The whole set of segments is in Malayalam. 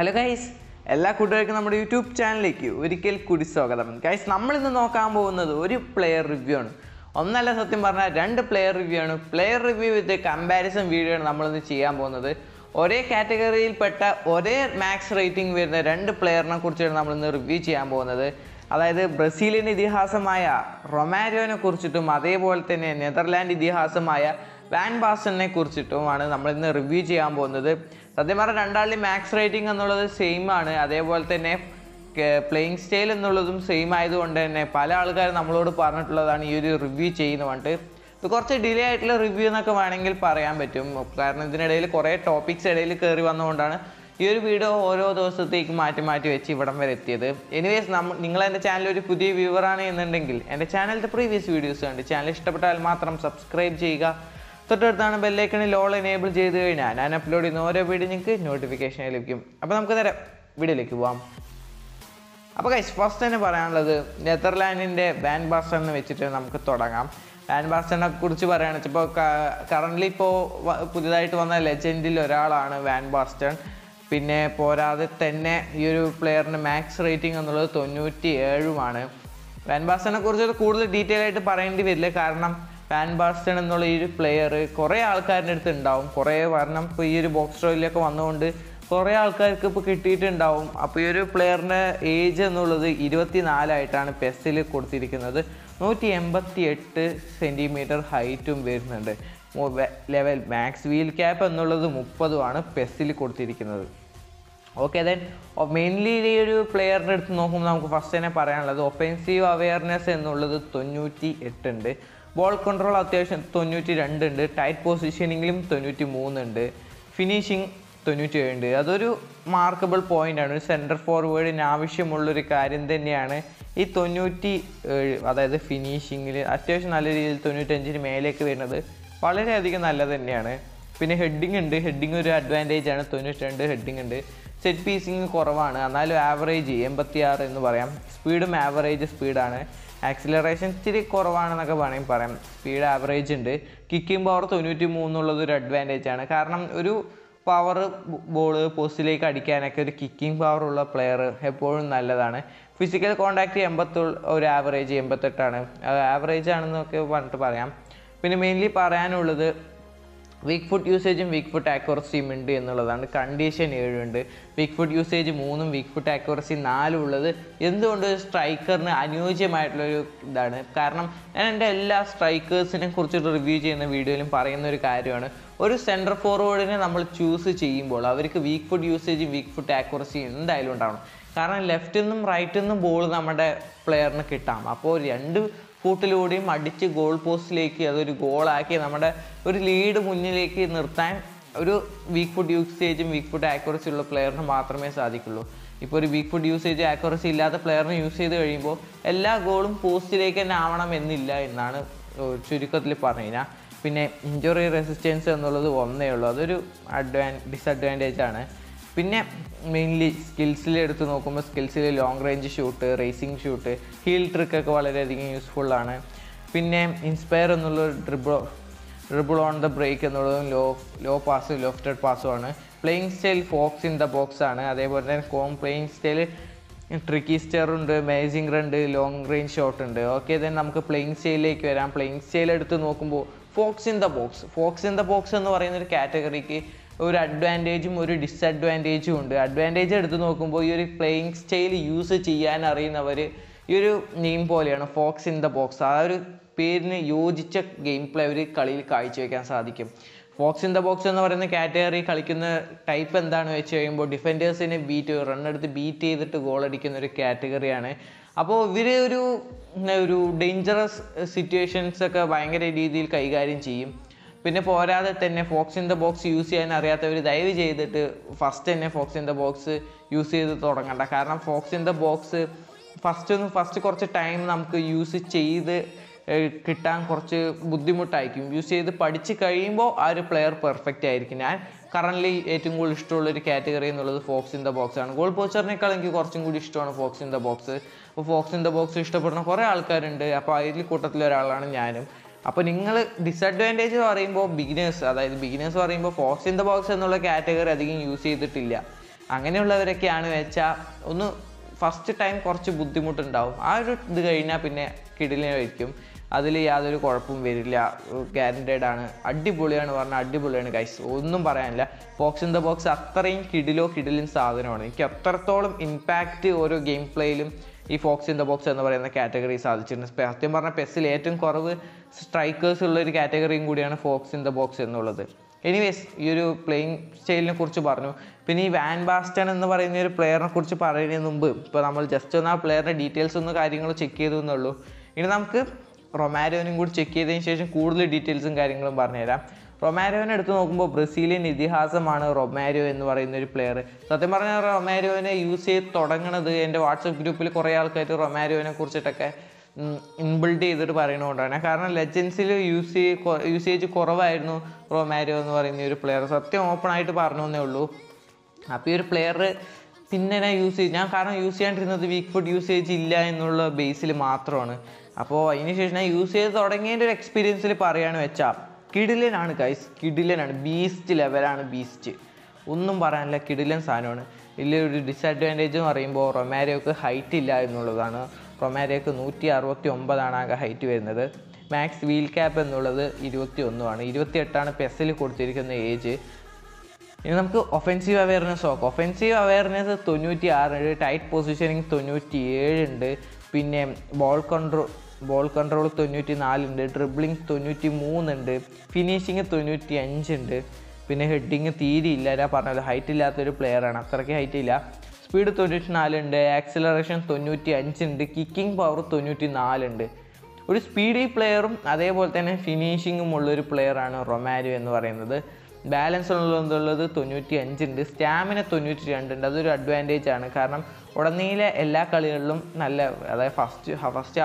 ഹലോ ഗൈസ്, എല്ലാ കൂട്ടുകാർക്കും നമ്മുടെ യൂട്യൂബ് ചാനലിലേക്ക് ഒരിക്കൽ കൂടി സ്വാഗതം. ഗൈസ്, നമ്മളിന്ന് നോക്കാൻ പോകുന്നത് ഒരു പ്ലെയർ റിവ്യൂ ആണ്. ഒന്നല്ല, സത്യം പറഞ്ഞാൽ രണ്ട് പ്ലെയർ റിവ്യൂ ആണ്. Player review with comparison video ആണ് നമ്മളിന്ന് ചെയ്യാൻ പോകുന്നത്. ഒരേ കാറ്റഗറിയിൽപ്പെട്ട ഒരേ മാക്സ് റേറ്റിംഗ് വരുന്ന രണ്ട് പ്ലെയറിനെ കുറിച്ചാണ് നമ്മളിന്ന് റിവ്യൂ ചെയ്യാൻ പോകുന്നത്. അതായത് ബ്രസീലിൻ്റെ ഇതിഹാസമായ റൊമാരിയോനെ കുറിച്ചിട്ടും അതേപോലെ തന്നെ നെതർലാൻഡ് ഇതിഹാസമായ വാൻ ബാസ്റ്റനെ കുറിച്ചിട്ടുമാണ് നമ്മളിന്ന് റിവ്യൂ ചെയ്യാൻ പോകുന്നത്. സത്യം പറഞ്ഞാൽ രണ്ടാളുടെയും മാക്സ് റേറ്റിംഗ് എന്നുള്ളത് സെയിം ആണ്. അതേപോലെ തന്നെ പ്ലേയിങ് സ്റ്റൈൽ എന്നുള്ളതും സെയിം ആയതുകൊണ്ട് തന്നെ പല ആൾക്കാരും നമ്മളോട് പറഞ്ഞിട്ടുള്ളതാണ് ഈ ഒരു റിവ്യൂ ചെയ്യുന്ന പറഞ്ഞിട്ട്. ഇത് കുറച്ച് ഡിലേ ആയിട്ടുള്ള റിവ്യൂ എന്നൊക്കെ വേണമെങ്കിൽ പറയാൻ പറ്റും. കാരണം ഇതിനിടയിൽ കുറേ ടോപ്പിക്സ് ഇടയിൽ കയറി വന്നുകൊണ്ടാണ് ഈ ഒരു വീഡിയോ ഓരോ ദിവസത്തേക്ക് മാറ്റി വെച്ച് ഇവിടം വരെ എത്തിയത്. എനിവേസ്, നിങ്ങൾ എൻ്റെ ചാനൽ ഒരു പുതിയ വ്യൂവറാണ് എന്നുണ്ടെങ്കിൽ എൻ്റെ ചാനലിൻ്റെ പ്രീവിയസ് വീഡിയോസ് കണ്ട് ചാനൽ ഇഷ്ടപ്പെട്ടാൽ മാത്രം സബ്സ്ക്രൈബ് ചെയ്യുക. തൊട്ടടുത്താണ് ബെല്ലൈക്കണിൽ ഓൾ എനേബിൾ ചെയ്ത് കഴിഞ്ഞാൽ ഞാൻ അപ്ലോഡ് ചെയ്യുന്ന ഓരോ വീഡിയോ നിങ്ങൾക്ക് നോട്ടിഫിക്കേഷൻ ലഭിക്കും. അപ്പോൾ നമുക്ക് നേരെ വീഡിയോയിലേക്ക് പോകാം. അപ്പോൾ ഗൈസ്, ഫസ്റ്റ് തന്നെ പറയാനുള്ളത് നെതർലാൻഡിൻ്റെ വാൻ ബാസ്റ്റനെ വെച്ചിട്ട് നമുക്ക് തുടങ്ങാം. വാൻ ബാസ്റ്റനെ കുറിച്ച് പറയുകയാണെന്ന് വെച്ചപ്പോൾ കറൻ്റ്ലി ഇപ്പോൾ പുതിയതായിട്ട് വന്ന ലെജൻഡിൽ ഒരാളാണ് വാൻ ബാസ്റ്റൺ. പിന്നെ പോരാതെ തന്നെ ഈ ഒരു പ്ലെയറിൻ്റെ മാക്സ് റേറ്റിംഗ് എന്നുള്ളത് 97 വാൻ ബാസ്റ്റനെ കുറിച്ച് കൂടുതൽ ഡീറ്റെയിൽ ആയിട്ട് പറയേണ്ടി വരില്ല. കാരണം വാൻ ബാസ്റ്റൺ എന്നുള്ള ഈ ഒരു പ്ലെയർ കുറേ ആൾക്കാരുടെ അടുത്ത് ഉണ്ടാവും. കുറേ കാരണം ഇപ്പോൾ ഈ ഒരു ബോക്സ് ഡ്രോയിലൊക്കെ വന്നുകൊണ്ട് കുറേ ആൾക്കാർക്ക് ഇപ്പോൾ കിട്ടിയിട്ടുണ്ടാവും. അപ്പോൾ ഈ ഒരു പ്ലെയറിൻ്റെ ഏജ് എന്നുള്ളത് 24 പെസ്സിൽ കൊടുത്തിരിക്കുന്നത്. 188 സെൻറ്റിമീറ്റർ ഹൈറ്റും വരുന്നുണ്ട്. ലെവൽ മാക്സ് വീൽ ക്യാപ്പ് എന്നുള്ളത് 30 പെസ്സിൽ കൊടുത്തിരിക്കുന്നത്. ഓക്കെ, ദെൻ മെയിൻലി ഈ ഒരു പ്ലെയറിൻ്റെ അടുത്ത് നോക്കുമ്പോൾ നമുക്ക് ഫസ്റ്റ് തന്നെ പറയാനുള്ളത് ഒഫെൻസീവ് അവെയർനെസ് എന്നുള്ളത് 98 ഉണ്ട്. ബോൾ കൺട്രോൾ അത്യാവശ്യം 92 ഉണ്ട്. ടൈറ്റ് പൊസിഷനിങ്ങിലും 93 ഉണ്ട്. ഫിനിഷിങ് 97 ഉണ്ട്. അതൊരു മാർക്കബിൾ പോയിൻ്റാണ്. ഒരു സെൻറ്റർ ഫോർവേഡിന് ആവശ്യമുള്ളൊരു കാര്യം തന്നെയാണ് ഈ 97. അതായത് ഫിനിഷിങ്ങിൽ അത്യാവശ്യം നല്ല രീതിയിൽ 95 മേലേക്ക് വരുന്നത് വളരെയധികം നല്ലത് തന്നെയാണ്. പിന്നെ ഹെഡിങ് ഉണ്ട്. ഹെഡിങ് ഒരു അഡ്വാൻറ്റേജ് ആണ്. 92 ഹെഡിങ് ഉണ്ട്. സെറ്റ് പീസിങ് കുറവാണ്, എന്നാലും ആവറേജ് 86 എന്ന് പറയാം. സ്പീഡും ആവറേജ് സ്പീഡാണ്. ആക്സിലറേഷൻ ഇച്ചിരി കുറവാണെന്നൊക്കെ വേണമെങ്കിൽ പറയാം. സ്പീഡ് ആവറേജ് ഉണ്ട്. കിക്കിംഗ് പവർ 93 എന്നുള്ളത് ഒരു അഡ്വാൻറ്റേജ് ആണ്. കാരണം ഒരു പവർ ബോൾ പോസ്റ്റിലേക്ക് അടിക്കാനൊക്കെ ഒരു കിക്കിംഗ് പവർ ഉള്ള പ്ലെയർ എപ്പോഴും നല്ലതാണ്. ഫിസിക്കൽ കോണ്ടാക്റ്റ് 80, ഒരു ആവറേജ് 88. അത് ആവറേജ് ആണെന്നൊക്കെ പറഞ്ഞിട്ട് പറയാം. പിന്നെ മെയിൻലി പറയാനുള്ളത് വീക്ക് ഫുട്ട് യൂസേജും വീക്ക് ഫുട്ട് ആക്യുറസിയും ഉണ്ട് എന്നുള്ളതാണ്. കണ്ടീഷൻ 7 ഉണ്ട്. Weak foot usage 3, weak foot accuracy 4 ഉള്ളത് എന്തുകൊണ്ട് സ്ട്രൈക്കറിന് അനുയോജ്യമായിട്ടുള്ളൊരു ഇതാണ്. കാരണം ഞാൻ എൻ്റെ എല്ലാ സ്ട്രൈക്കേഴ്സിനെ കുറിച്ചിട്ട് റിവ്യൂ ചെയ്യുന്ന വീഡിയോയിലും പറയുന്ന ഒരു കാര്യമാണ്, ഒരു സെൻറ്റർ ഫോർവേഡിനെ നമ്മൾ ചൂസ് ചെയ്യുമ്പോൾ അവർക്ക് വീക്ക് ഫുട്ട് യൂസേജും വീക്ക് ഫുട്ട് ആക്യുറസിയും എന്തായാലും ഉണ്ടാവണം. കാരണം ലെഫ്റ്റിൽ നിന്നും റൈറ്റിൽ നിന്നും ബോൾ നമ്മുടെ പ്ലെയറിന് കിട്ടാം. അപ്പോൾ രണ്ട് ഫൂട്ടിലൂടെയും അടിച്ച് ഗോൾ പോസ്റ്റിലേക്ക് അതൊരു ഗോളാക്കി നമ്മുടെ ഒരു ലീഡ് മുന്നിലേക്ക് നിർത്താൻ ഒരു വീക്ക് ഫുട്ട് യൂസേജും വീക്ക് ഫുട്ട് ആക്യുറസി ഉള്ള പ്ലെയറിന് മാത്രമേ സാധിക്കുള്ളൂ. ഇപ്പോൾ ഒരു വീക്ക് ഫുട്ട് യൂസേജ് ആക്യുറസി ഇല്ലാത്ത പ്ലെയറിനെ യൂസ് ചെയ്ത് കഴിയുമ്പോൾ എല്ലാ ഗോളും പോസ്റ്റിലേക്ക് തന്നെ ആവണം എന്നില്ല എന്നാണ് ചുരുക്കത്തിൽ പറഞ്ഞു കഴിഞ്ഞാൽ. പിന്നെ ഇഞ്ചുറി റെസിസ്റ്റൻസ് എന്നുള്ളത് ഒന്നേ ഉള്ളൂ. അതൊരു ഡിസഡ്വാൻറ്റേജ് ആണ്. പിന്നെ മെയിൻലി സ്കിൽസിൽ എടുത്ത് നോക്കുമ്പോൾ സ്കിൽസിൽ long range shoot, racing shoot, heel ട്രിക്കൊക്കെ വളരെയധികം യൂസ്ഫുള്ളാണ്. പിന്നെ ഇൻസ്പയർ എന്നുള്ളൊരു ഡ്രിബിൾ ഓൺ ദ ബ്രേക്ക് എന്നുള്ളതും ലോ പാസ് ലോഫ്റ്റഡ് പാസുമാണ്. Playing style fox in the box ആണ്. അതേപോലെ തന്നെ പ്ലേയിങ് സ്റ്റൈൽ ട്രിക്കി സ്റ്റർ ഉണ്ട്, മേസിംഗ് റൺ ഉണ്ട്, ലോങ് റേഞ്ച് ഷോട്ട് ഉണ്ട്. ഓക്കെ, ദെൻ നമുക്ക് പ്ലേയിങ് സ്റ്റൈലിലേക്ക് വരാം. പ്ലേയിങ് സ്റ്റൈൽ എടുത്ത് നോക്കുമ്പോൾ ഫോക്സ് ഇൻ ദ ബോക്സ് എന്ന് പറയുന്നൊരു കാറ്റഗറിക്ക് ഒരു അഡ്വാൻറ്റേജും ഒരു ഡിസഡ്വാൻറ്റേജും ഉണ്ട്. അഡ്വാൻറ്റേജ് എടുത്ത് നോക്കുമ്പോൾ ഈ ഒരു പ്ലേയിങ് സ്റ്റൈൽ യൂസ് ചെയ്യാൻ അറിയുന്നവർ ഈ ഒരു നെയിം പോലെയാണ് ഫോക്സ് ഇൻ ദ ബോക്സ്. ആ ഒരു പേരിന് യോജിച്ച ഗെയിം പ്ലേ അവർ കളിയിൽ കാഴ്ചവെക്കാൻ സാധിക്കും. ഫോക്സ് ഇൻ ദ ബോക്സ് എന്ന് പറയുന്ന കാറ്റഗറി കളിക്കുന്ന ടൈപ്പ് എന്താണെന്ന് വെച്ച് കഴിയുമ്പോൾ ഡിഫൻഡേഴ്സിനെ റണ്ണെടുത്ത് ബീറ്റ് ചെയ്തിട്ട് ഗോൾ അടിക്കുന്ന ഒരു കാറ്റഗറിയാണ്. അപ്പോൾ ഇവർ ഒരു ഡേഞ്ചറസ് സിറ്റുവേഷൻസ് ഒക്കെ ഭയങ്കര രീതിയിൽ കൈകാര്യം ചെയ്യും. പിന്നെ പോരാതെ തന്നെ fox in the box use ചെയ്യാൻ അറിയാത്തവർ ദയവ് ചെയ്തിട്ട് ഫസ്റ്റ് തന്നെ fox in the box use ചെയ്ത് തുടങ്ങണ്ട. കാരണം fox in the box first കുറച്ച് ടൈം നമുക്ക് യൂസ് ചെയ്ത് കിട്ടാൻ കുറച്ച് ബുദ്ധിമുട്ടായിരിക്കും. യൂസ് ചെയ്ത് പഠിച്ച് കഴിയുമ്പോൾ ആ ഒരു പ്ലെയർ പെർഫെക്റ്റ് ആയിരിക്കും. ഞാൻ കറൻ്റ്ലി ഏറ്റവും കൂടുതൽ ഇഷ്ടമുള്ളൊരു കാറ്റഗറി എന്നുള്ളത് ഫോക്സ് ഇൻ ദ ബോക്സ് ആണ്. ഗോൾ പോസ്റ്ററിനേക്കാൾ എനിക്ക് കുറച്ചും കൂടി ഇഷ്ടമാണ് ഫോക്സ് ഇൻ ദ ബോക്സ്. അപ്പോൾ ഫോക്സ് ഇൻ ദ ബോക്സ് ഇഷ്ടപ്പെടുന്ന കുറേ ആൾക്കാരുണ്ട്. അപ്പോൾ അതിൽ കൂട്ടത്തിലൊരാളാണ് ഞാനും. അപ്പോൾ നിങ്ങൾ ഡിസഡ്വാൻറ്റേജ് പറയുമ്പോൾ ബിഗിനേഴ്സ് പറയുമ്പോൾ ഫോക്സ് ഇൻ ദ ബോക്സ് എന്നുള്ള കാറ്റഗറി അധികം യൂസ് ചെയ്തിട്ടില്ല. അങ്ങനെയുള്ളവരൊക്കെയാണ് വെച്ചാൽ ഒന്ന് ഫസ്റ്റ് ടൈം കുറച്ച് ബുദ്ധിമുട്ടുണ്ടാവും. ആ ഒരു ഇത് കഴിഞ്ഞാൽ പിന്നെ കിടിലനായിരിക്കും, അതിൽ യാതൊരു കുഴപ്പവും വരില്ല, ഗ്യാരൻറ്റഡ് ആണ്. അടിപൊളിയാണ് പറഞ്ഞാൽ അടിപൊളിയാണ് ഗൈസ്, ഒന്നും പറയാനില്ല. ബോക്സ് ഇൻ ദ ബോക്സ് അത്രയും കിടിലൻ സാധനമാണ്. എനിക്ക് അത്രത്തോളം ഇമ്പാക്റ്റ് ഓരോ ഗെയിം പ്ലേയിലും ഈ ഫോക്സ് ഇൻ ദ ബോക്സ് എന്ന് പറയുന്ന കാറ്റഗറി സാധിച്ചിട്ടുണ്ട്. സത്യം പറഞ്ഞാൽ പെസ്സിൽ ഏറ്റവും കുറവ് സ്ട്രൈക്കേഴ്സ് ഉള്ളൊരു കാറ്റഗറിയും കൂടിയാണ് ഫോക്സ് ഇൻ ദ ബോക്സ് എന്നുള്ളത്. എനിവേസ് ഈ ഒരു പ്ലേയിങ് സ്റ്റൈലിനെ കുറിച്ച് പറഞ്ഞു. പിന്നെ ഈ വാൻ ബാസ്റ്റൺ എന്ന് പറയുന്ന ഒരു പ്ലെയറിനെ കുറിച്ച് പറയുന്നതിന് മുമ്പ് ഇപ്പോൾ നമ്മൾ ജസ്റ്റ് ഒന്ന് ആ പ്ലെയറിൻ്റെ ഡീറ്റെയിൽസ് ഒന്ന് കാര്യങ്ങൾ ചെക്ക് ചെയ്തു എന്നുള്ളൂ. ഇനി നമുക്ക് റൊമാരിയോനും കൂടി ചെക്ക് ചെയ്തതിന് ശേഷം കൂടുതൽ ഡീറ്റെയിൽസും കാര്യങ്ങളും പറഞ്ഞുതരാം. റൊമാരിയോനെ എടുത്ത് നോക്കുമ്പോൾ ബ്രസീലിയൻ ഇതിഹാസമാണ് റൊമാരിയോ എന്ന് പറയുന്ന ഒരു പ്ലെയർ. സത്യം പറഞ്ഞാൽ റൊമാരിയോനെ യൂസ് ചെയ്ത് തുടങ്ങുന്നത് എൻ്റെ വാട്സപ്പ് ഗ്രൂപ്പിൽ കുറേ ആൾക്കാർ റൊമാരിയോനെ കുറിച്ചിട്ടൊക്കെ ഇൻബിൽഡ് ചെയ്തിട്ട് പറയുന്നതുകൊണ്ടാണ്. കാരണം ലെജൻസിൽ യൂസേജ് കുറവായിരുന്നു റൊമാരിയോ എന്ന് പറയുന്ന ഒരു പ്ലെയർ. സത്യം ഓപ്പൺ ആയിട്ട് പറഞ്ഞു എന്നേ ഉള്ളൂ. അപ്പോൾ ഈ ഒരു പ്ലെയർ പിന്നെ ഞാൻ കാരണം യൂസ് ചെയ്യാണ്ടിരുന്നത് വീക്ക് ഫുഡ് യൂസേജ് ഇല്ല എന്നുള്ള ബേസിൽ മാത്രമാണ്. അപ്പോൾ അതിന് ശേഷം ഞാൻ യൂസ് ചെയ്ത് തുടങ്ങിയതിൻ്റെ ഒരു എക്സ്പീരിയൻസിൽ പറയുകയാണ് വെച്ചാൽ കിടിലനാണ് ഗൈസ്, കിടിലനാണ്, ബീസ്റ്റ് ലെവലാണ്, ബീസ്റ്റ്, ഒന്നും പറയാനില്ല, കിടിലൻ സാധനമാണ്. ഇതിലൊരു ഡിസഡ്വാൻറ്റേജ് എന്ന് പറയുമ്പോൾ റൊമാരിയോക്ക് ഹൈറ്റ് ഇല്ല എന്നുള്ളതാണ്. റൊമാരിയോക്ക് 169 ആകെ ഹൈറ്റ് വരുന്നത്. മാക്സ് വീൽ ക്യാപ്പ് എന്നുള്ളത് 21 28 പെസ്സിൽ കൊടുത്തിരിക്കുന്ന ഏജ്. ഇനി നമുക്ക് ഒഫെൻസീവ് അവയർനെസ് നോക്കാം. ഒഫെൻസീവ് അവയർനെസ് 96 ടൈറ്റ് പൊസിഷനിങ് 97 പിന്നെ ബോൾ കൺട്രോൾ 94 ഡ്രിബ്ലിംഗ് 93 ഫിനിഷിങ് 95 പിന്നെ ഹെഡിങ് തീരെയില്ല. ഞാൻ പറഞ്ഞല്ലോ ഹൈറ്റ് ഇല്ലാത്തൊരു പ്ലെയറാണ്, അത്രയ്ക്ക് ഹൈറ്റ് ഇല്ല. സ്പീഡ് 94 ആക്സിലറേഷൻ 95 കിക്കിംഗ് പവർ 94 ഒരു സ്പീഡി പ്ലെയറും അതേപോലെ തന്നെ ഫിനിഷിങ്ങും ഉള്ളൊരു പ്ലെയറാണ് റൊമാരിയോ എന്ന് പറയുന്നത്. ബാലൻസ് ഉള്ളത് 95 സ്റ്റാമിന 92 അതൊരു അഡ്വാൻറ്റേജ് ആണ്. കാരണം ഉടനീളെ എല്ലാ കളികളിലും നല്ല, അതായത് ഫസ്റ്റ്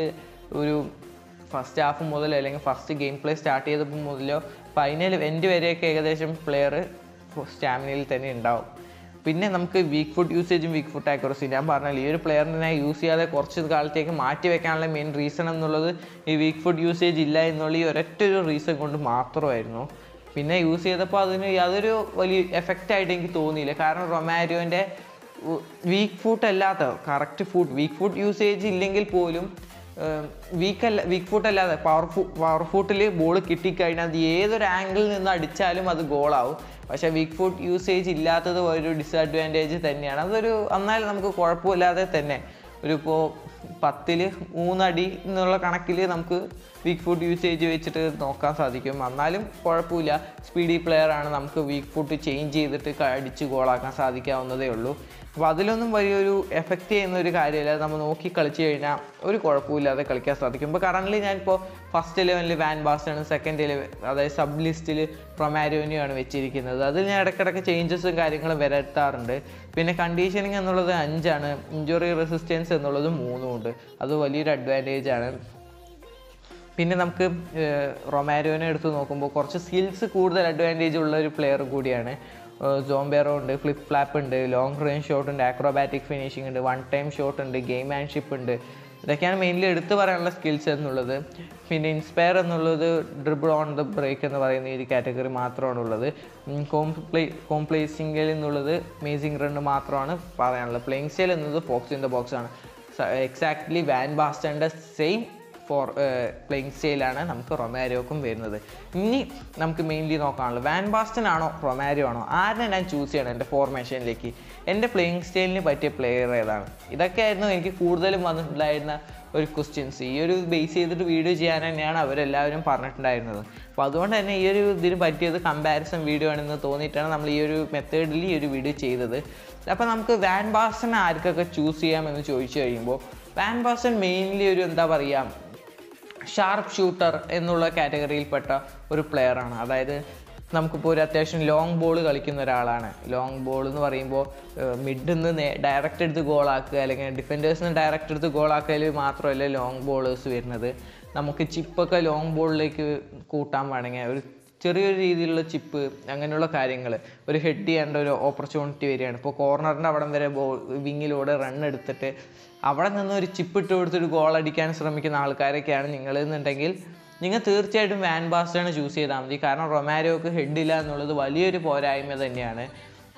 ഹാഫ് മുതൽ അല്ലെങ്കിൽ ഫസ്റ്റ് ഗെയിം പ്ലേ സ്റ്റാർട്ട് ചെയ്തപ്പോൾ മുതലോ ഫൈനൽ എൻഡ് വരെയൊക്കെ ഏകദേശം പ്ലെയർ സ്റ്റാമിനയിൽ തന്നെ ഉണ്ടാവും. പിന്നെ നമുക്ക് വീക്ക് ഫുഡ് യൂസേജും വീക്ക് ഫുഡ് ആക്യുറസി, ഞാൻ പറഞ്ഞാൽ ഈ ഒരു പ്ലെയറിനെ യൂസ് ചെയ്യാതെ കുറച്ച് കാലത്തേക്ക് മാറ്റി വെക്കാനുള്ള മെയിൻ റീസൺ എന്നുള്ളത് ഈ വീക്ക് ഫുഡ് യൂസേജ് ഇല്ല എന്നുള്ള ഈ ഒരൊറ്റൊരു റീസൺ കൊണ്ട് മാത്രമായിരുന്നു. പിന്നെ യൂസ് ചെയ്തപ്പോൾ അതിന് യാതൊരു വലിയ എഫക്റ്റായിട്ട് എനിക്ക് തോന്നിയില്ല. കാരണം റൊമാരിയോൻ്റെ വീക്ക് ഫുഡ് യൂസേജ് ഇല്ലെങ്കിൽ പോലും വീക്ക് ഫുട്ട് അല്ലാതെ പവർ ഫുട്ടിൽ ബോൾ കിട്ടിക്കഴിഞ്ഞാൽ അത് ഏതൊരു ആംഗിളിൽ നിന്ന് അടിച്ചാലും അത് ഗോളാവും. പക്ഷേ വീക്ക് ഫുട്ട് യൂസേജ് ഇല്ലാത്തത് ഒരു ഡിസഡ്വാൻറ്റേജ് തന്നെയാണ്. എന്നാലും നമുക്ക് കുഴപ്പമില്ലാതെ തന്നെ ഇപ്പോൾ 10ൽ 3 അടി എന്നുള്ള കണക്കിൽ നമുക്ക് വീക്ക് ഫുട്ട് യൂസേജ് വെച്ചിട്ട് നോക്കാൻ സാധിക്കും. എന്നാലും കുഴപ്പമില്ല, സ്പീഡി പ്ലെയറാണ്, നമുക്ക് വീക്ക് ഫുട്ട് ചേഞ്ച് ചെയ്തിട്ട് അടിച്ച് ഗോളാക്കാൻ സാധിക്കാവുന്നതേ ഉള്ളൂ. അപ്പോൾ അതിലൊന്നും വലിയൊരു എഫക്റ്റ് ചെയ്യുന്ന ഒരു കാര്യമില്ല. നമ്മൾ നോക്കി കളിച്ച് കഴിഞ്ഞാൽ ഒരു കുഴപ്പമില്ലാതെ കളിക്കാൻ സാധിക്കും. ഇപ്പോൾ കറൻ്റ് ഞാനിപ്പോൾ ഫസ്റ്റ് 11ൽ വാൻ ബാസ്റ്റൺ, സെക്കൻഡ് 11 അതായത് സബ് ലിസ്റ്റിൽ റൊമാരിയോനെയാണ് വെച്ചിരിക്കുന്നത്. അതിൽ ഞാൻ ഇടയ്ക്കിടയ്ക്ക് ചേഞ്ചസും കാര്യങ്ങളും വരുത്താറുണ്ട്. പിന്നെ കണ്ടീഷനിങ് എന്നുള്ളത് 5, ഇഞ്ചുറി റെസിസ്റ്റൻസ് എന്നുള്ളത് 3 അത് വലിയൊരു അഡ്വാൻറ്റേജ് ആണ്. പിന്നെ നമുക്ക് റൊമാരിയോനെ എടുത്ത് നോക്കുമ്പോൾ കുറച്ച് സ്കിൽസ് കൂടുതൽ അഡ്വാൻറ്റേജ് ഉള്ള ഒരു പ്ലെയർ കൂടിയാണ്. സോംബേറോ ഉണ്ട്, ഫ്ലിപ്പ് ഫ്ലാപ്പ് ഉണ്ട്, ലോങ് റേഞ്ച് ഷോട്ട് ഉണ്ട്, ആക്രോബാറ്റിക് ഫിനിഷിംഗ് ഉണ്ട്, വൺ ടൈം ഷോട്ട് ഉണ്ട്, ഗെയിം മാൻഷിപ്പ് ഉണ്ട്. ഇതൊക്കെയാണ് മെയിൻലി എടുത്തു പറയാനുള്ള സ്കിൽസ് എന്നുള്ളത്. പിന്നെ ഇൻസ്പയർ എന്നുള്ളത് ഡ്രിബിൾ ഓൺ ദ ബ്രേക്ക് എന്ന് പറയുന്ന ഈ കാറ്റഗറി മാത്രമാണുള്ളത്. കോംപ്ലേസിംഗിൽ എന്നുള്ളത് അമേസിംഗ് റൺ മാത്രമാണ് പറയാനുള്ളത്. പ്ലേയിങ് സ്റ്റൈൽ എന്നത് ഫോക്സ് ഇൻ ദ ബോക്സ് ആണ്. എക്സാക്ട്ലി വാൻ ബാസ്റ്റൻ്റെ സെയിം പ്ലേയിങ് സ്റ്റൈലാണ് നമുക്ക് റൊമാരിയോക്കും വരുന്നത്. ഇനി നമുക്ക് മെയിൻലി നോക്കാനുള്ളത് വാൻ ബാസ്റ്റൺ ആണോ റൊമാരിയോ ആണോ, ആരെ ഞാൻ ചൂസ് ചെയ്യണം എൻ്റെ ഫോർമേഷനിലേക്ക്, എൻ്റെ പ്ലേയിങ് സ്റ്റൈലിന് പറ്റിയ പ്ലെയർ ഏതാണ്? ഇതൊക്കെയായിരുന്നു എനിക്ക് കൂടുതലും വന്നിട്ടുണ്ടായിരുന്ന ഒരു ക്വസ്റ്റ്യൻസ്. ഈ ഒരു ബേസ് ചെയ്തിട്ട് വീഡിയോ ചെയ്യാൻ തന്നെയാണ് അവരെല്ലാവരും പറഞ്ഞിട്ടുണ്ടായിരുന്നത്. അപ്പോൾ അതുകൊണ്ട് തന്നെ ഈ ഒരു ഇതിന് പറ്റിയത് കമ്പാരിസൺ വീഡിയോ ആണെന്ന് തോന്നിയിട്ടാണ് നമ്മൾ ഈ ഒരു മെത്തേഡിൽ ഈ ഒരു വീഡിയോ ചെയ്തത്. അപ്പോൾ നമുക്ക് വാൻ ബാസ്റ്റൺ ആർക്കൊക്കെ ചൂസ് ചെയ്യാമെന്ന് ചോദിച്ചു കഴിയുമ്പോൾ വാൻ ബാസ്റ്റൺ മെയിൻലി ഒരു ഷാർപ്പ് ഷൂട്ടർ എന്നുള്ള കാറ്റഗറിയിൽപ്പെട്ട ഒരു പ്ലെയറാണ്. അതായത് നമുക്കിപ്പോൾ ഒരു അത്യാവശ്യം ലോങ് ബോൾ കളിക്കുന്ന ഒരാളാണ്. ലോങ് ബോൾ എന്ന് പറയുമ്പോൾ മിഡിൽ നിന്ന് ഡയറക്റ്റ് എടുത്ത് ഗോളാക്കുക അല്ലെങ്കിൽ ഡിഫൻഡേഴ്സിന് ഡയറക്റ്റ് എടുത്ത് ഗോളാക്കൽ മാത്രമല്ല ലോങ് ബോളേഴ്സ് വരുന്നത്. നമുക്ക് ചിപ്പൊക്കെ ലോങ് ബോളിലേക്ക് കൂട്ടാൻ വേണമെങ്കിൽ ഒരു ചെറിയൊരു രീതിയിലുള്ള ചിപ്പ് അങ്ങനെയുള്ള കാര്യങ്ങൾ, ഒരു ഹെഡ് ചെയ്യേണ്ട ഒരു ഓപ്പർച്യൂണിറ്റി വരികയാണ്. ഇപ്പോൾ കോർണറിൻ്റെ അവിടം വരെ വിങ്ങിലൂടെ റൺ എടുത്തിട്ട് അവിടെ നിന്ന് ഒരു ചിപ്പ് ഇട്ട് കൊടുത്തൊരു ഗോൾ അടിക്കാൻ ശ്രമിക്കുന്ന ആൾക്കാരൊക്കെയാണ് നിങ്ങളെന്നുണ്ടെങ്കിൽ നിങ്ങൾ തീർച്ചയായിട്ടും വാൻ ബാസ്റ്റൺ ചൂസ് ചെയ്താൽ മതി. കാരണം റൊമാരിയോക്ക് ഹെഡില്ല എന്നുള്ളത് വലിയൊരു പോരായ്മ തന്നെയാണ്.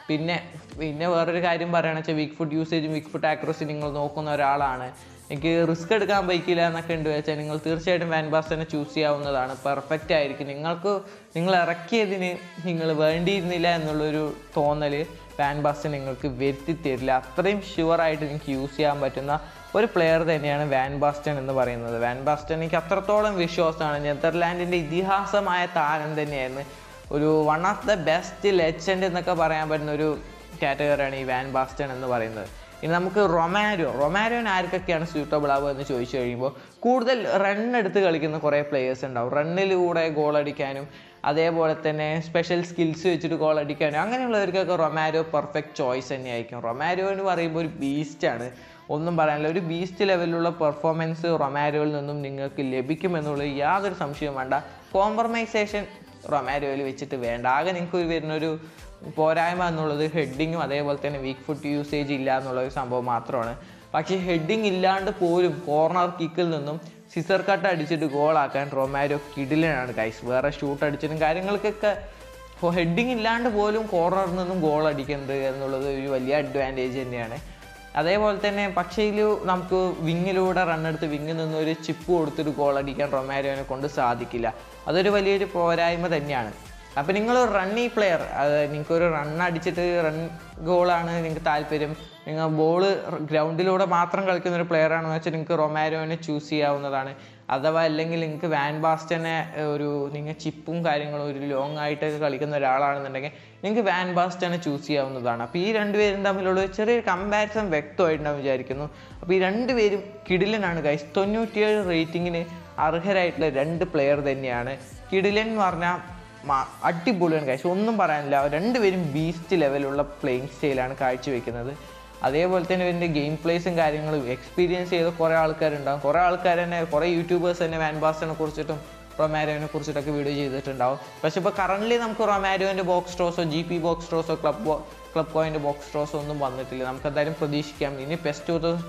പിന്നെ വേറൊരു കാര്യം പറയുകയാണെന്ന് വെച്ചാൽ വീക്ക് ഫുട്ട് യൂസേജും വീക്ക് ഫുട്ട് ആക്യുറസി നിങ്ങൾ നോക്കുന്ന ഒരാളാണ്, എനിക്ക് റിസ്ക് എടുക്കാൻ പറ്റില്ല എന്നൊക്കെ ഉണ്ട് വെച്ചാൽ നിങ്ങൾ തീർച്ചയായിട്ടും വാൻ ബാസ്റ്റനെ ചൂസ് ചെയ്യാവുന്നതാണ്. പെർഫെക്റ്റ് ആയിരിക്കും. നിങ്ങൾ ഇറക്കിയതിന് നിങ്ങൾ വേണ്ടിയിരുന്നില്ല എന്നുള്ളൊരു തോന്നൽ വാൻ ബാസ്റ്റൻ നിങ്ങൾക്ക് വരുത്തി തരില്ല. അത്രയും ഷുവറായിട്ട് നിങ്ങൾക്ക് യൂസ് ചെയ്യാൻ പറ്റുന്ന ഒരു പ്ലെയർ തന്നെയാണ് വാൻ ബാസ്റ്റൻ എന്ന് പറയുന്നത്. വാൻ ബാസ്റ്റൻ എനിക്ക് അത്രത്തോളം വിശ്വാസമാണ്. നെതർലാൻഡിൻ്റെ ഇതിഹാസമായ താരം തന്നെയായിരുന്നു. ഒരു one of the best legend എന്നൊക്കെ പറയാൻ പറ്റുന്ന ഒരു കാറ്റഗറിയാണ് ഈ വാൻ ബാസ്റ്റൻ എന്ന് പറയുന്നത്. ഇനി നമുക്ക് റൊമാരിയോന് ആർക്കൊക്കെയാണ് സ്യൂട്ടബിൾ ആവുക എന്ന് ചോദിച്ചു കഴിയുമ്പോൾ കൂടുതൽ റണ്ണെടുത്ത് കളിക്കുന്ന കുറേ പ്ലെയേഴ്സ് ഉണ്ടാവും. റണ്ണിലൂടെ ഗോൾ അടിക്കാനും അതേപോലെ തന്നെ സ്പെഷ്യൽ സ്കിൽസ് വെച്ചിട്ട് ഗോൾ അടിക്കാനും അങ്ങനെയുള്ളവർക്കൊക്കെ റൊമാരിയോ പെർഫെക്റ്റ് ചോയ്സ് തന്നെയായിരിക്കും. റൊമാരിയോ എന്ന് പറയുമ്പോൾ ഒരു ബീസ്റ്റാണ്, ഒന്നും പറയാനില്ല. ഒരു ബീസ്റ്റ് ലെവലിലുള്ള പെർഫോമൻസ് റൊമാരിയോയിൽ നിന്നും നിങ്ങൾക്ക് ലഭിക്കുമെന്നുള്ളത് യാതൊരു സംശയവും വേണ്ട. കോംപ്രമൈസേഷൻ റൊമാരിയോയിൽ വെച്ചിട്ട് വേണ്ട. ആകെ നിങ്ങൾക്ക് വരുന്നൊരു പോരായ്മ എന്നുള്ളത് ഹെഡിങ്ങും അതേപോലെ തന്നെ വീക്ക് ഫുട്ട് യൂസേജ് ഇല്ല എന്നുള്ളൊരു സംഭവം മാത്രമാണ്. പക്ഷേ ഹെഡിങ് ഇല്ലാണ്ട് പോലും കോർണർ കിക്കിൽ നിന്നും സിസർ കട്ട് അടിച്ചിട്ട് ഗോളാക്കാൻ റൊമാരിയോ കിടിലനാണ് ഗൈസ്. വേറെ ഷൂട്ട് അടിച്ചിട്ടും കാര്യങ്ങൾക്കൊക്കെ ഹെഡിങ് ഇല്ലാണ്ട് പോലും കോർണറിൽ നിന്നും ഗോൾ അടിക്കുന്നത് എന്നുള്ളത് ഒരു വലിയ അഡ്വാൻറ്റേജ് തന്നെയാണ്. അതേപോലെ തന്നെ പക്ഷേ നമുക്ക് വിങ്ങിലൂടെ റണ്ണെടുത്ത് വിങ്ങിൽ നിന്ന് ഒരു ചിപ്പ് കൊടുത്തിട്ട് ഗോൾ അടിക്കാൻ റൊമാരിയോനെ കൊണ്ട് സാധിക്കില്ല. അതൊരു വലിയൊരു പോരായ്മ തന്നെയാണ്. അപ്പോൾ നിങ്ങളൊരു റണ്ണി പ്ലെയർ, നിങ്ങൾക്കൊരു റണ്ണടിച്ചിട്ട് റൺ ഗോളാണ് നിങ്ങൾക്ക് താല്പര്യം, നിങ്ങൾ ബോൾ ഗ്രൗണ്ടിലൂടെ മാത്രം കളിക്കുന്ന ഒരു പ്ലെയറാണെന്ന് വെച്ചാൽ നിങ്ങൾക്ക് റൊമാരിയോനെ ചൂസ് ചെയ്യാവുന്നതാണ്. അഥവാ അല്ലെങ്കിൽ നിങ്ങൾക്ക് വാൻ ബാസ്റ്റനെ നിങ്ങൾ ചിപ്പും കാര്യങ്ങളും ഒരു ലോങ് ആയിട്ടൊക്കെ കളിക്കുന്ന ഒരാളാണെന്നുണ്ടെങ്കിൽ നിങ്ങൾക്ക് വാൻ ബാസ്റ്റനെ ചൂസ് ചെയ്യാവുന്നതാണ്. അപ്പോൾ ഈ രണ്ടുപേരും തമ്മിലുള്ള ചെറിയൊരു കമ്പാരിസൺ വ്യക്തമായിട്ടുണ്ടാവും വിചാരിക്കുന്നു. അപ്പോൾ ഈ രണ്ടുപേരും കിടിലനാണ് ഗൈസ്. 97 റേറ്റിങ്ങിന് അർഹരായിട്ടുള്ള രണ്ട് പ്ലെയർ തന്നെയാണ്. കിടിലൻ എന്ന് പറഞ്ഞാൽ അടിപൊളിയാണ് ഗൈസ്, ഒന്നും പറയാനില്ല. രണ്ടുപേരും ബീസ്റ്റ് ലെവലുള്ള പ്ലേയിങ് സ്റ്റൈലാണ് കാഴ്ചവെക്കുന്നത്. അതേപോലെ തന്നെ ഇതിൻ്റെ ഗെയിം പ്ലേസും കാര്യങ്ങളും എക്സ്പീരിയൻസ് ചെയ്ത കുറേ ആൾക്കാരുണ്ടാകും. കുറേ ആൾക്കാർ തന്നെ കുറേ യൂട്യൂബേഴ്സ് തന്നെ വാൻ ബാസ്റ്റനെ കുറിച്ചിട്ടും റൊമാരിയോനെ കുറിച്ചിട്ടൊക്കെ വീഡിയോ ചെയ്തിട്ടുണ്ടാവും. പക്ഷെ ഇപ്പോൾ കറൻ്റ്ലി നമുക്ക് റൊമാരിയോൻ്റെ ബോക്സ് സ്ട്രോസോ GP ബോക്സ് സ്ട്രോസോ ക്ലബ് കോയിൻ്റെ ബോക്സ് സ്ട്രോസോ ഒന്നും വന്നിട്ടില്ല. നമുക്ക് എന്തായാലും പ്രതീക്ഷിക്കാം ഇനി PES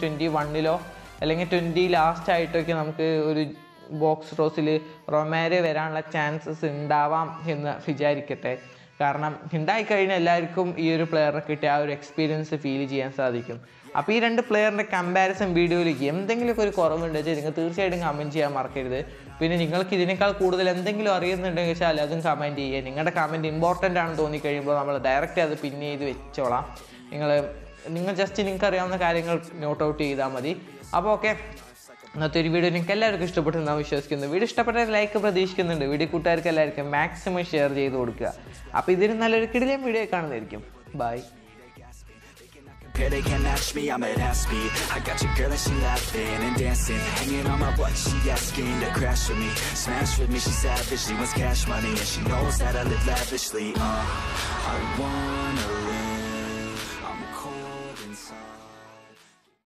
2021 അല്ലെങ്കിൽ 20 ലാസ്റ്റ് ആയിട്ടൊക്കെ നമുക്ക് ഒരു ബോക്സ് റോസിൽ റൊമാരിയോ വരാനുള്ള ചാൻസസ് ഉണ്ടാവാം എന്ന് വിചാരിക്കട്ടെ. കാരണം ഉണ്ടായിക്കഴിഞ്ഞാൽ എല്ലാവർക്കും ഈ ഒരു പ്ലെയറെ കിട്ടിയ ആ ഒരു എക്സ്പീരിയൻസ് ഫീൽ ചെയ്യാൻ സാധിക്കും. അപ്പോൾ ഈ രണ്ട് പ്ലെയറിൻ്റെ കമ്പാരിസൺ വീഡിയോയിലേക്ക് എന്തെങ്കിലുമൊക്കെ ഒരു കുറവുണ്ടെങ്കിൽ നിങ്ങൾ തീർച്ചയായിട്ടും കമൻറ്റ് ചെയ്യാൻ മറക്കരുത്. പിന്നെ നിങ്ങൾക്ക് ഇതിനേക്കാൾ കൂടുതൽ എന്തെങ്കിലും അറിയുന്നുണ്ടെങ്കിൽ വെച്ചാൽ അതും കമൻറ്റ് ചെയ്യുക. നിങ്ങളുടെ കമൻറ്റ് ഇമ്പോർട്ടൻ്റ് ആണെന്ന് തോന്നിക്കഴിയുമ്പോൾ നമ്മൾ ഡയറക്റ്റ് അത് പിൻ ചെയ്ത് വെച്ചോളാം. നിങ്ങൾ ജസ്റ്റ് നിങ്ങൾക്ക് അറിയാവുന്ന കാര്യങ്ങൾ നോട്ട് ഔട്ട് ചെയ്താൽ മതി. അപ്പോൾ ഓക്കെ, ഇന്നത്തെ ഒരു വീഡിയോ നിങ്ങൾക്ക് എല്ലാവർക്കും ഇഷ്ടപ്പെട്ടെന്ന് വിശ്വസിക്കുന്നു. വീഡിയോ ഇഷ്ടപ്പെട്ട ലൈക്ക് പ്രതീക്ഷിക്കുന്നുണ്ട്. വീഡിയോ കൂട്ടുകാർക്ക് എല്ലാവർക്കും മാക്സിമം ഷെയർ ചെയ്ത് കൊടുക്കുക. അപ്പോൾ ഇതിന് നല്ലൊരു കിടിലൻ വീഡിയോ കാണുന്നതായിരിക്കും. Bye. They can't match me, I'm at half speed. I got your girl and she laughing and dancing, hanging on my butt, she asking to crash with me, smash with me, she savage, she wants cash money, and she knows that I live lavishly. I wanna live